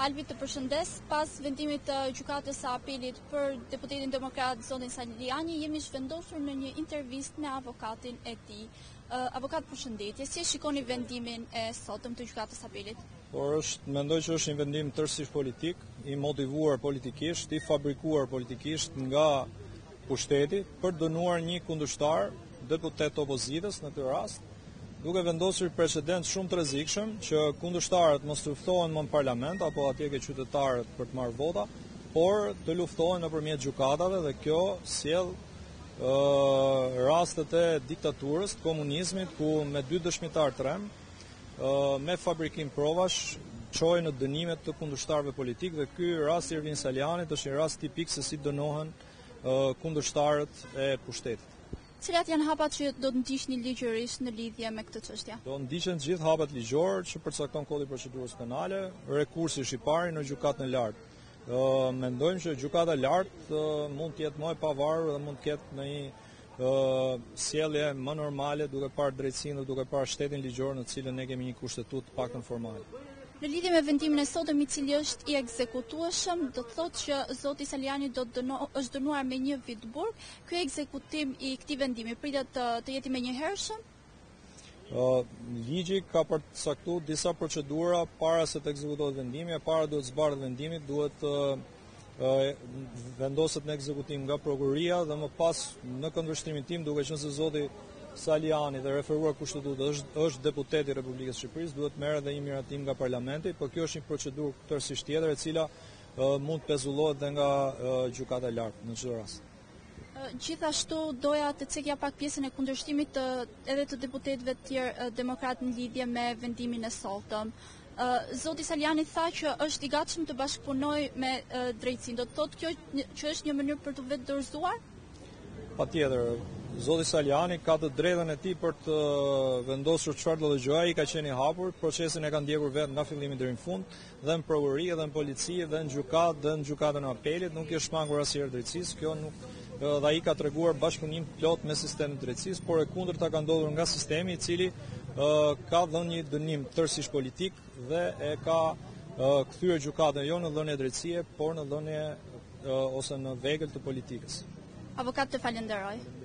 Alvi, të përshëndes. Pas vendimit të gjykatës së apelit për deputetin demokrat zonin Saliani, jemi zhvendosur në një intervistë me avokatin e tij. Avokat, përshëndetje. Si e shikoni vendimin e sotëm të gjykatës së apelit? Mendoj që është një vendim tërësisht politik, i motivuar politikisht, i fabrikuar politikisht nga pushteti për dënuar një kundërshtar, deputet opozitës në këtë rast, duke vendosur precedent shumë të rrezikshëm që kundërshtarët mos luftohen më në parlament apo atje ke qytetarët për të marrë vota, por të luftohen nëpërmjet gjykatave, dhe kjo sjell rastet e diktaturës, të komunizmit, ku me 2 dëshmitar të rem, me fabrikim provash, çojnë në dënimet të kundërshtarëve politik, dhe ky rast i Ervin Salianit është një rast tipik se si dënohen kundërshtarët e pushtetit. Cilat janë hapat që do të ndiqni ligjërisht në lidhje me këtë çështje? Do ndiqen të gjithë hapat ligjor që përcakton Kodri i Procedurës Penale, rekursi është i pari në gjykatën e lartë. Mendojmë që gjykata e lartë mund të jetë më e pavarur dhe mund të ketë në një sjellje më normale, duke parë drejtësinë dhe duke parë shtetin ligjor në të cilën ne kemi një kushtetut të paktën formale. Në lidhje me vendimin e sotëm, i cili është i ekzekutueshëm, do të thotë që zoti Saliani është dënuar me 1 vit burg. Ky ekzekutim i këtij vendimi pritet të jetë menjëhershëm? Ligji ka përcaktuar disa procedura para se të ekzekutohet vendimi, para duhet zbardhet vendimi, duhet vendoset në ekzekutim nga prokuroria, dhe më pas në këndvështrimin tim, duke qenë se zoti Saliani dhe referuar kushtetut është deputet i Republikës së Shqipërisë, duhet merret edhe një miratim nga parlamenti, por kjo është një procedurë tërësisht tjetër, e cila mund të pezullohet dhe nga gjykata e lartë në çdo rast. Gjithashtu doja të cekja pak pjesën e kundërshtimit edhe të deputetëve të tjerë demokrat në lidhje me vendimin e sotëm. Zoti Saliani tha që është i gatshëm të bashkëpunojë me drejtësinë. Do të thotë kjo që është një mënyrë për të vetë dorëzuar? Patjetër, zoti Saliani ka të drejtën e tij për të vendosur çfarë do të gjë, ai ka qenë i hapur, procesin e ka ndjekur vetë nga fillimi deri në fund, dhe në prokurori, dhe në polici, dhe në gjykatë, dhe në gjykatën e apelit, nuk i është shmangur asnjëherë drejtësisë. Kjo nuk, dhe ai ka treguar bashkëpunim plot me sistemin e drejtësisë, por e kundërta ka ndodhur nga sistemi, i cili ka dhënë një dënim tërësisht politik dhe e ka kthyer gjykatën jo në dhënie drejtësie, por në dhënie ose në vegël të politikës. Avokat, të falenderoj.